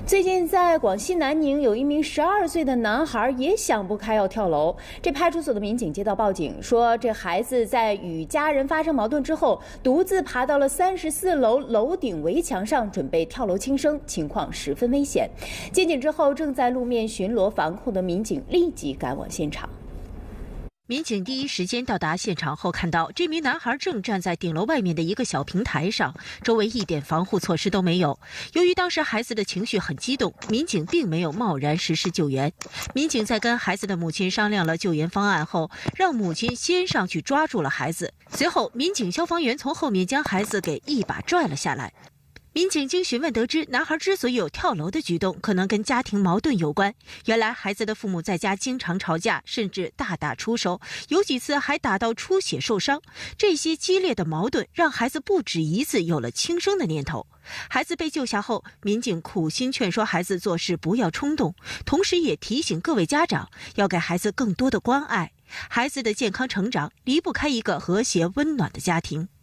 最近在广西南宁，有一名12岁的男孩也想不开要跳楼。这派出所的民警接到报警，说这孩子在与家人发生矛盾之后，独自爬到了34楼楼顶围墙上，准备跳楼轻生，情况十分危险。接警之后，正在路面巡逻防控的民警立即赶往现场。 民警第一时间到达现场后，看到这名男孩正站在顶楼外面的一个小平台上，周围一点防护措施都没有。由于当时孩子的情绪很激动，民警并没有贸然实施救援。民警在跟孩子的母亲商量了救援方案后，让母亲先上去抓住了孩子。随后，民警、消防员从后面将孩子给一把拽了下来。民警经询问得知，男孩之所以有跳楼的举动，可能跟家庭矛盾有关。原来孩子的父母在家经常吵架，甚至大打出手，有几次还打到出血受伤。这些激烈的矛盾让孩子不止一次有了轻生的念头。孩子被救下后，民警苦心劝说孩子做事不要冲动，同时也提醒各位家长要给孩子更多的关爱。孩子的健康成长离不开一个和谐温暖的家庭。